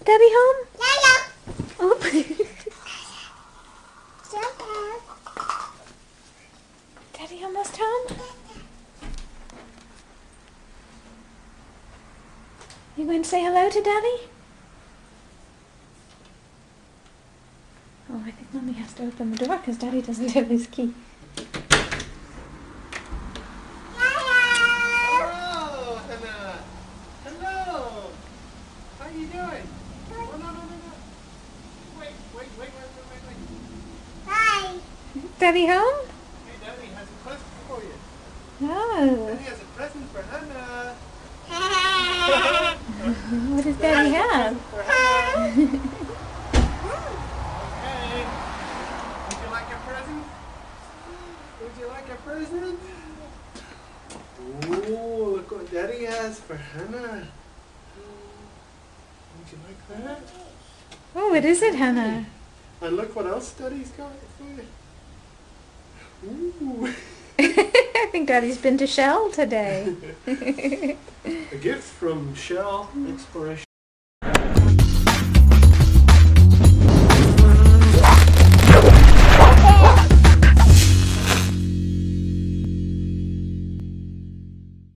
Daddy home? Oh. Daddy almost home? You going to say hello to Daddy? Oh, I think Mommy has to open the door because Daddy doesn't have his key. Hello, Hannah. Hello. How are you doing? Oh, no. Wait. Hi. Daddy home? Hey, Daddy has a present for you. Oh. Daddy has a present for Hannah. What does Daddy have? For Hannah. Okay. Would you like a present? Would you like a present? Ooh, look what Daddy has for Hannah. Would you like that? Oh, what is it, Hannah? And look what else Daddy's got for you. Ooh. I think Daddy's been to Shell today. A gift from Shell Exploration.